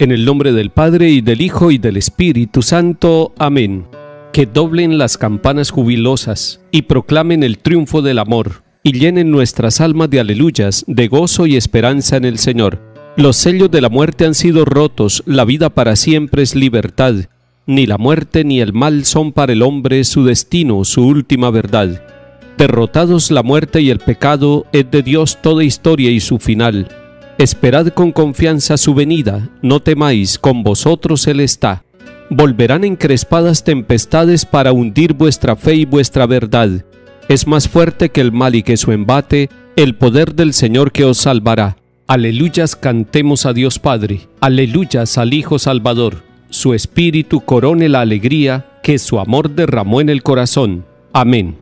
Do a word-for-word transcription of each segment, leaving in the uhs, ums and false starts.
En el nombre del Padre, y del Hijo, y del Espíritu Santo. Amén. Que doblen las campanas jubilosas, y proclamen el triunfo del amor, y llenen nuestras almas de aleluyas, de gozo y esperanza en el Señor. Los sellos de la muerte han sido rotos, la vida para siempre es libertad. Ni la muerte ni el mal son para el hombre su destino, su última verdad. Derrotados la muerte y el pecado, es de Dios toda historia y su final. Esperad con confianza su venida, no temáis, con vosotros Él está. Volverán encrespadas tempestades para hundir vuestra fe y vuestra verdad. Es más fuerte que el mal y que su embate, el poder del Señor que os salvará. Aleluyas cantemos a Dios Padre, aleluyas al Hijo Salvador. Su Espíritu corone la alegría que su amor derramó en el corazón. Amén.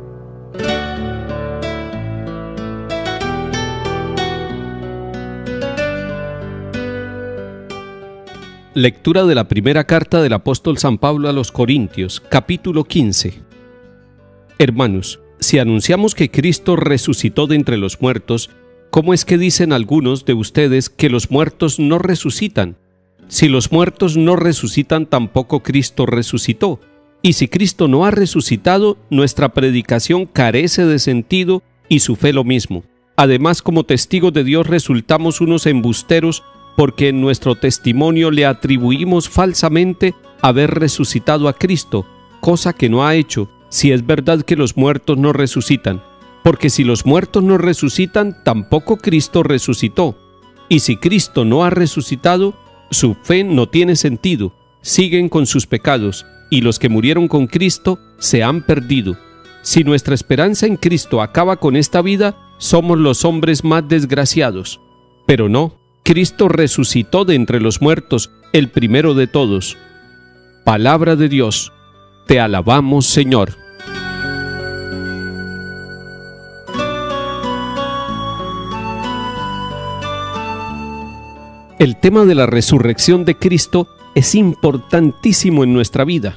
Lectura de la primera carta del apóstol San Pablo a los Corintios, capítulo quince. Hermanos, si anunciamos que Cristo resucitó de entre los muertos, ¿cómo es que dicen algunos de ustedes que los muertos no resucitan? Si los muertos no resucitan, tampoco Cristo resucitó. Y si Cristo no ha resucitado, nuestra predicación carece de sentido y su fe lo mismo. Además, como testigos de Dios resultamos unos embusteros, porque en nuestro testimonio le atribuimos falsamente haber resucitado a Cristo, cosa que no ha hecho, si es verdad que los muertos no resucitan. Porque si los muertos no resucitan, tampoco Cristo resucitó. Y si Cristo no ha resucitado, su fe no tiene sentido, siguen con sus pecados, y los que murieron con Cristo se han perdido. Si nuestra esperanza en Cristo acaba con esta vida, somos los hombres más desgraciados. Pero no, Cristo resucitó de entre los muertos, el primero de todos. Palabra de Dios. Te alabamos, Señor. El tema de la resurrección de Cristo es importantísimo en nuestra vida.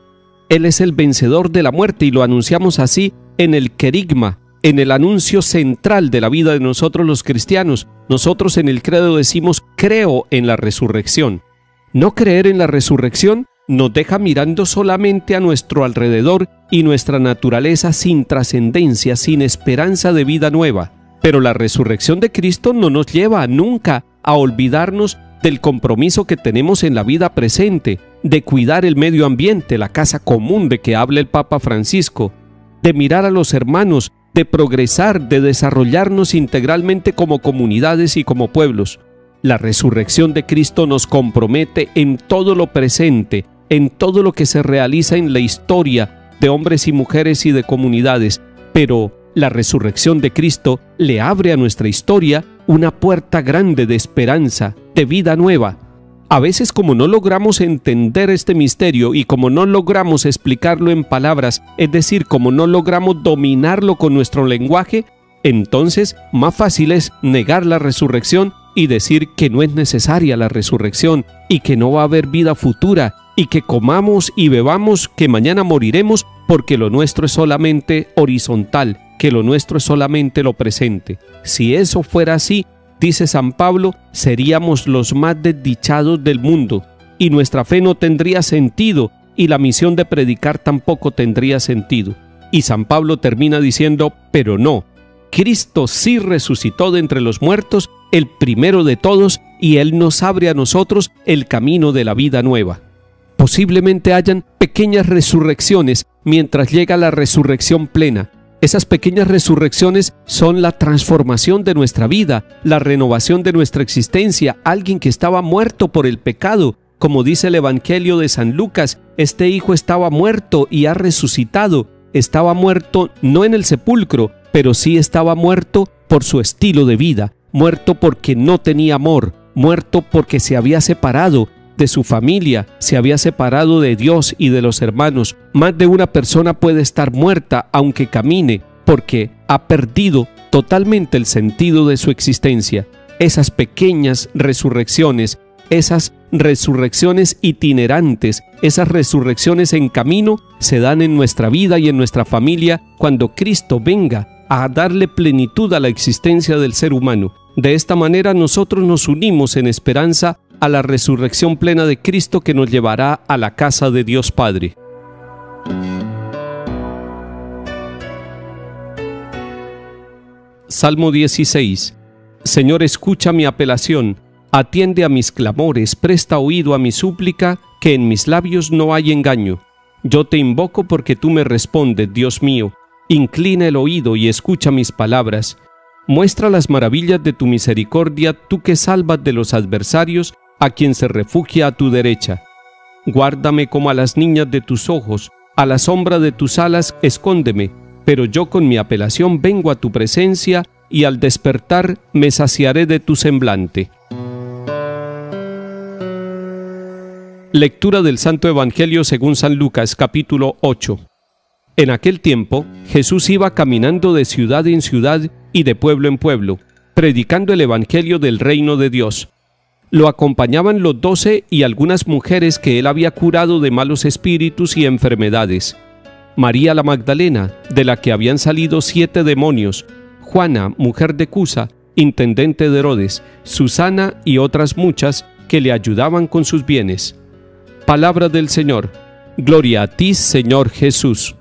Él es el vencedor de la muerte y lo anunciamos así en el querigma, en el anuncio central de la vida de nosotros los cristianos. Nosotros en el credo decimos: creo en la resurrección. No creer en la resurrección nos deja mirando solamente a nuestro alrededor y nuestra naturaleza sin trascendencia, sin esperanza de vida nueva. Pero la resurrección de Cristo no nos lleva nunca a olvidarnos del compromiso que tenemos en la vida presente, de cuidar el medio ambiente, la casa común de que habla el Papa Francisco, de mirar a los hermanos, de progresar, de desarrollarnos integralmente como comunidades y como pueblos. La resurrección de Cristo nos compromete en todo lo presente, en todo lo que se realiza en la historia de hombres y mujeres y de comunidades, pero la resurrección de Cristo le abre a nuestra historia una puerta grande de esperanza, de vida nueva. A veces, como no logramos entender este misterio y como no logramos explicarlo en palabras, es decir, como no logramos dominarlo con nuestro lenguaje, entonces más fácil es negar la resurrección y decir que no es necesaria la resurrección y que no va a haber vida futura y que comamos y bebamos, que mañana moriremos, porque lo nuestro es solamente horizontal, que lo nuestro es solamente lo presente. Si eso fuera así, dice San Pablo, seríamos los más desdichados del mundo, y nuestra fe no tendría sentido, y la misión de predicar tampoco tendría sentido. Y San Pablo termina diciendo: pero no, Cristo sí resucitó de entre los muertos, el primero de todos, y Él nos abre a nosotros el camino de la vida nueva. Posiblemente hayan pequeñas resurrecciones mientras llega la resurrección plena. Esas pequeñas resurrecciones son la transformación de nuestra vida, la renovación de nuestra existencia. Alguien que estaba muerto por el pecado, como dice el Evangelio de San Lucas, este hijo estaba muerto y ha resucitado. Estaba muerto no en el sepulcro, pero sí estaba muerto por su estilo de vida, muerto porque no tenía amor, muerto porque se había separado de su familia, se había separado de Dios y de los hermanos. Más de una persona puede estar muerta aunque camine, porque ha perdido totalmente el sentido de su existencia. Esas pequeñas resurrecciones, esas resurrecciones itinerantes, esas resurrecciones en camino, se dan en nuestra vida y en nuestra familia cuando Cristo venga a darle plenitud a la existencia del ser humano. De esta manera nosotros nos unimos en esperanza a la resurrección plena de Cristo que nos llevará a la casa de Dios Padre. Salmo dieciséis. Señor, escucha mi apelación, atiende a mis clamores, presta oído a mi súplica, que en mis labios no hay engaño. Yo te invoco porque tú me respondes, Dios mío. Inclina el oído y escucha mis palabras. Muestra las maravillas de tu misericordia, tú que salvas de los adversarios a quien se refugia a tu derecha. Guárdame como a las niñas de tus ojos, a la sombra de tus alas escóndeme, pero yo con mi apelación vengo a tu presencia y al despertar me saciaré de tu semblante. Lectura del Santo Evangelio según San Lucas, capítulo ocho. En aquel tiempo, Jesús iba caminando de ciudad en ciudad y de pueblo en pueblo, predicando el Evangelio del reino de Dios. Lo acompañaban los doce y algunas mujeres que él había curado de malos espíritus y enfermedades. María la Magdalena, de la que habían salido siete demonios, Juana, mujer de Cusa, intendente de Herodes, Susana y otras muchas que le ayudaban con sus bienes. Palabra del Señor. Gloria a ti, Señor Jesús.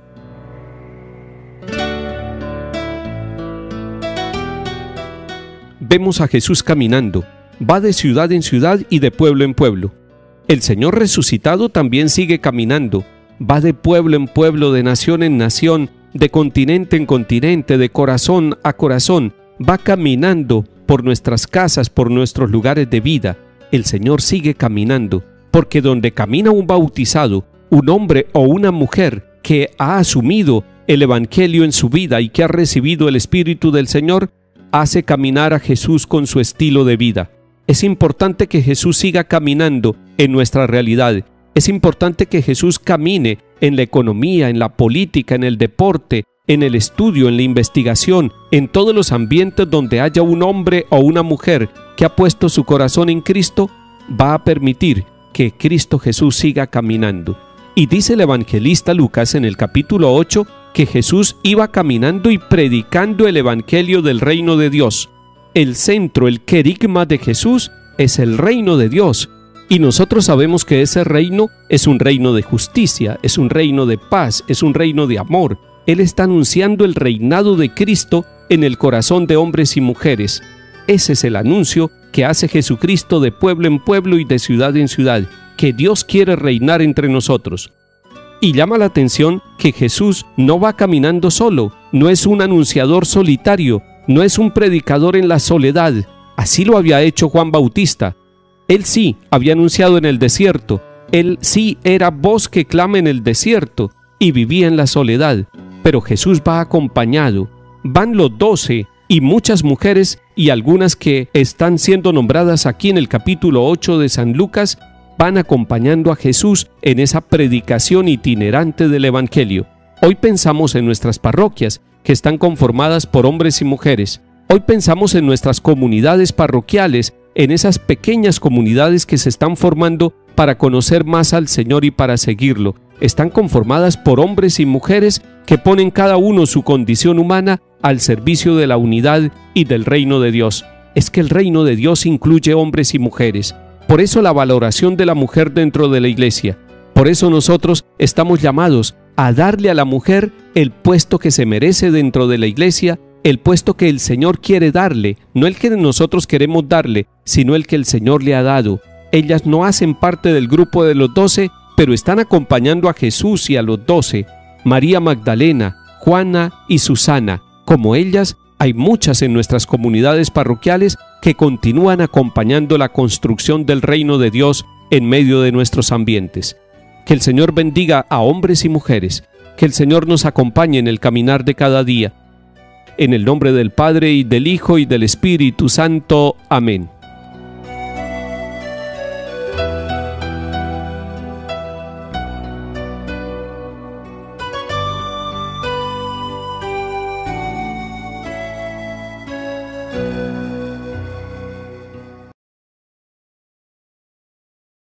Vemos a Jesús caminando. Va de ciudad en ciudad y de pueblo en pueblo. El Señor resucitado también sigue caminando. Va de pueblo en pueblo, de nación en nación, de continente en continente, de corazón a corazón. Va caminando por nuestras casas, por nuestros lugares de vida. El Señor sigue caminando, porque donde camina un bautizado, un hombre o una mujer que ha asumido el Evangelio en su vida y que ha recibido el Espíritu del Señor, hace caminar a Jesús con su estilo de vida. Es importante que Jesús siga caminando en nuestra realidad. Es importante que Jesús camine en la economía, en la política, en el deporte, en el estudio, en la investigación, en todos los ambientes donde haya un hombre o una mujer que ha puesto su corazón en Cristo, va a permitir que Cristo Jesús siga caminando. Y dice el evangelista Lucas en el capítulo ocho que Jesús iba caminando y predicando el Evangelio del reino de Dios. El centro, el querigma de Jesús es el reino de Dios. Y nosotros sabemos que ese reino es un reino de justicia, es un reino de paz, es un reino de amor. Él está anunciando el reinado de Cristo en el corazón de hombres y mujeres. Ese es el anuncio que hace Jesucristo de pueblo en pueblo y de ciudad en ciudad, que Dios quiere reinar entre nosotros. Y llama la atención que Jesús no va caminando solo, no es un anunciador solitario, no es un predicador en la soledad. Así lo había hecho Juan Bautista. Él sí había anunciado en el desierto, él sí era voz que clama en el desierto y vivía en la soledad, pero Jesús va acompañado. Van los doce y muchas mujeres y algunas que están siendo nombradas aquí en el capítulo ocho de San Lucas, van acompañando a Jesús en esa predicación itinerante del Evangelio. Hoy pensamos en nuestras parroquias, que están conformadas por hombres y mujeres. Hoy pensamos en nuestras comunidades parroquiales, en esas pequeñas comunidades que se están formando para conocer más al Señor y para seguirlo. Están conformadas por hombres y mujeres que ponen cada uno su condición humana al servicio de la unidad y del reino de Dios. Es que el reino de Dios incluye hombres y mujeres. Por eso la valoración de la mujer dentro de la iglesia. Por eso nosotros estamos llamados a darle a la mujer el puesto que se merece dentro de la iglesia, el puesto que el Señor quiere darle, no el que nosotros queremos darle, sino el que el Señor le ha dado. Ellas no hacen parte del grupo de los doce, pero están acompañando a Jesús y a los doce. María Magdalena, Juana y Susana. Como ellas, hay muchas en nuestras comunidades parroquiales que continúan acompañando la construcción del reino de Dios en medio de nuestros ambientes. Que el Señor bendiga a hombres y mujeres, que el Señor nos acompañe en el caminar de cada día. En el nombre del Padre, y del Hijo, y del Espíritu Santo. Amén.